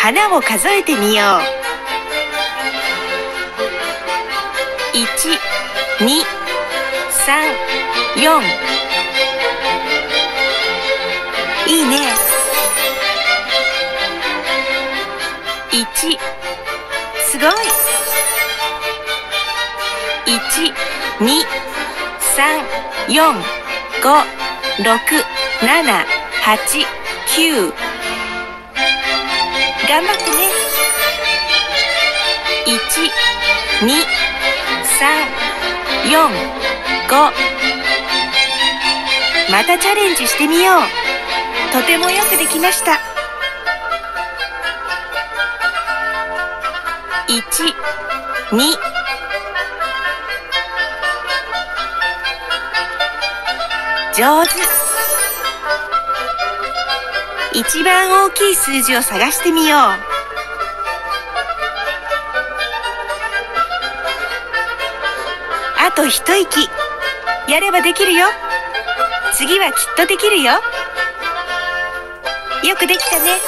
花を数えてみよう。1、2、3、4。いいね。1、すごい。1、2、3、4、5、6、7、8、9。頑張ってね。1、2、3、4、5。またチャレンジしてみよう。とてもよくできました。1、2。上手。一番大きい数字を探してみよう。あと一息。やればできるよ。次はきっとできるよ。よくできたね。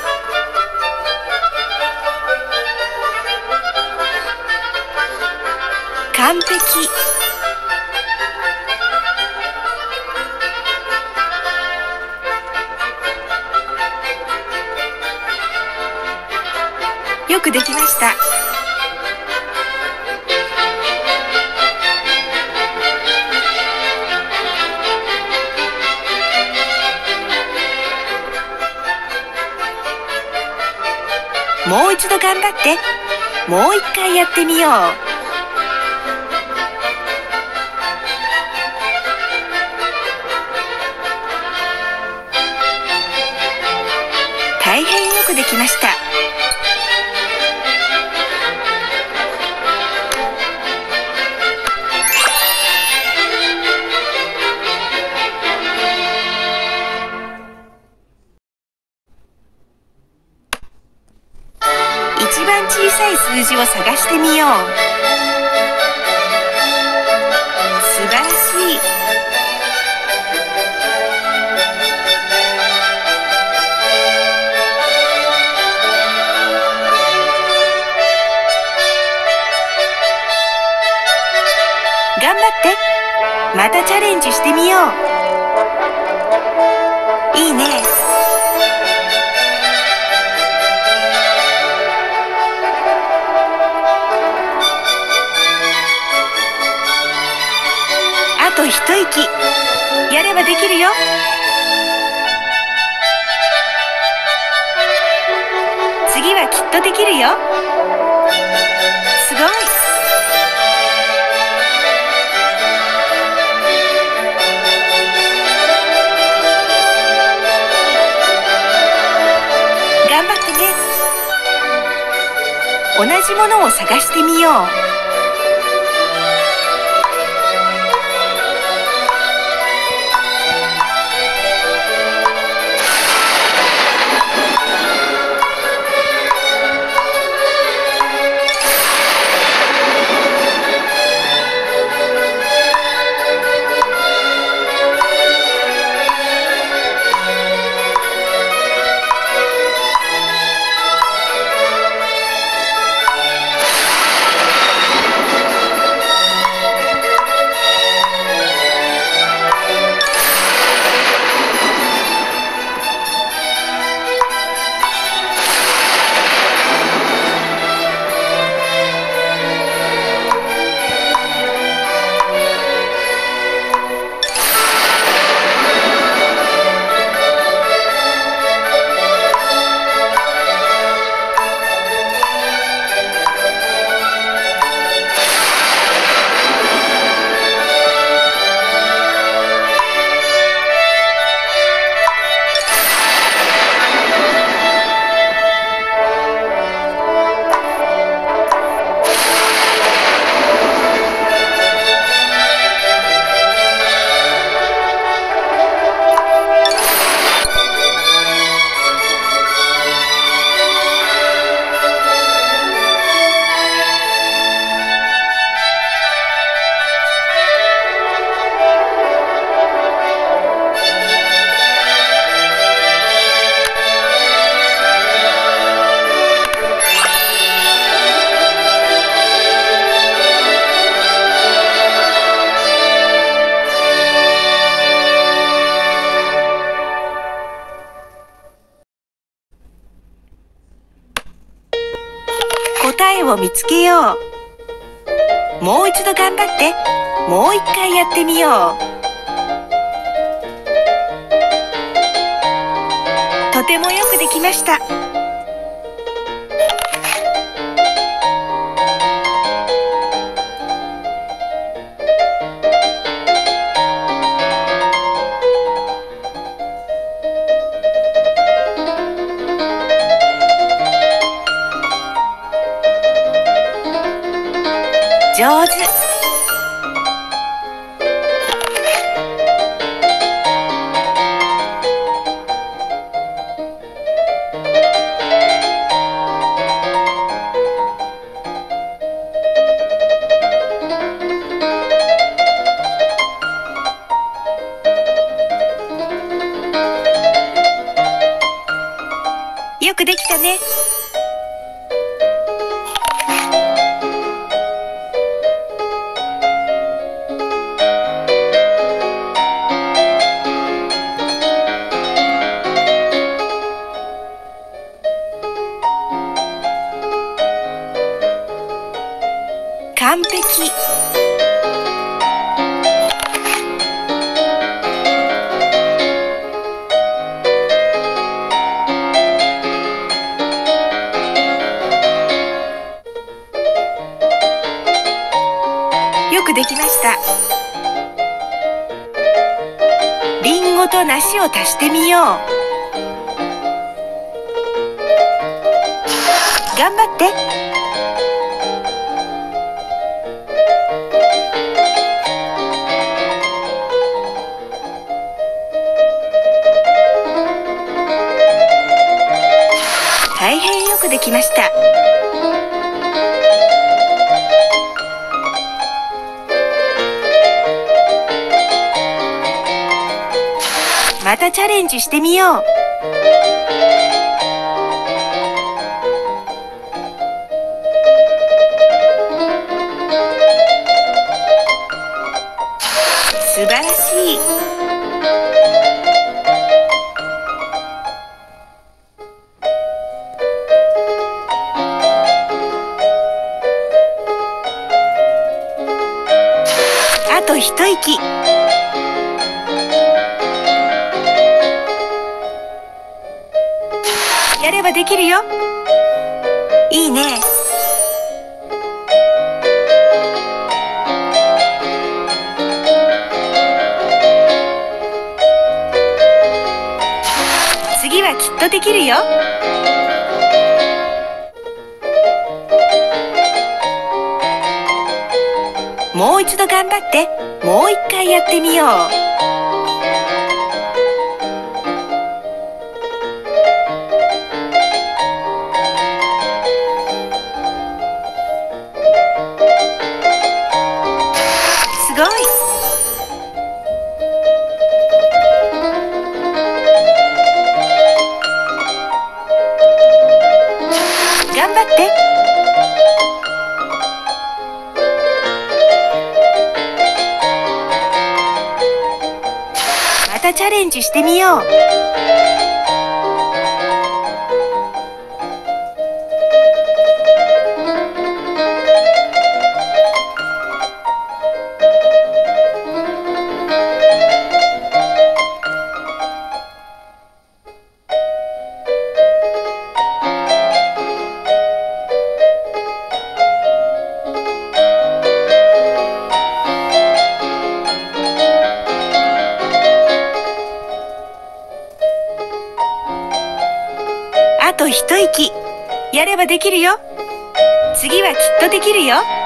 完璧。よくできました。もう一度頑張って。もう一回やってみよう。大変よくできました。一番小さい数字を探してみよう。素晴らしい。頑張って。またチャレンジしてみよう。いいね。あと一息。やればできるよ。次はきっとできるよ。すごい。頑張ってね。同じものを探してみよう。 えを見つけよう。もう一度頑張って、もう一回やってみよう。とてもよくできました。上手。よくできたね。完璧。よくできました。リンゴと梨を足してみよう。頑張って。大変よくできました。またチャレンジしてみよう。素晴らしい。あと一息。やればできるよ。いいね。次はきっとできるよ。もう一度頑張って、もう一回やってみよう。すごい。頑張って。またチャレンジしてみよう。あと一息。やればできるよ。次はきっとできるよ。